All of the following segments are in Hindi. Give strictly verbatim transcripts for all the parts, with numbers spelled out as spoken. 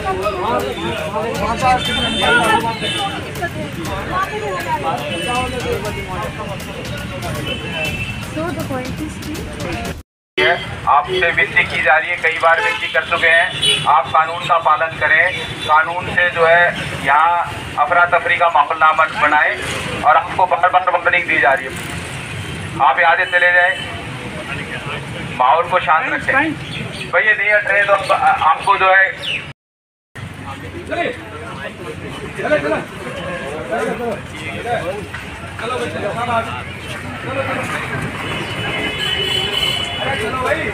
आपसे विनती की जा रही है, कई बार विनती कर चुके हैं, आप कानून का पालन करें। कानून से जो है यहाँ अफरा तफरी का माहौल ना बनाए और आपको बार बार वार्निंग दी जा रही है। आप यहाँ से चले जाएं, माहौल को शांत रखें। भैया नहीं हट रहे तो आपको जो है चले चले चलो चलो भाई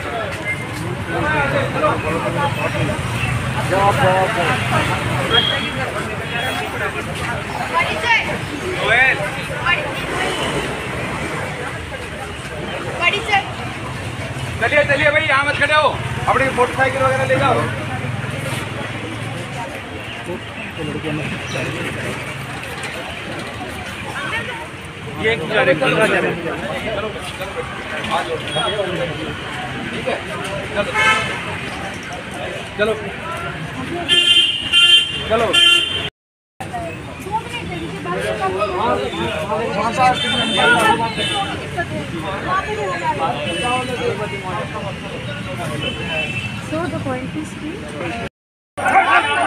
चलिए चलिए भाई, यहाँ मत खड़े हो, अपनी मोटरसाइकिल वगैरह ले जाओ। ये चलो ठीक है, चलो चलो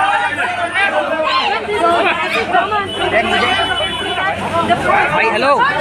भाई हेलो।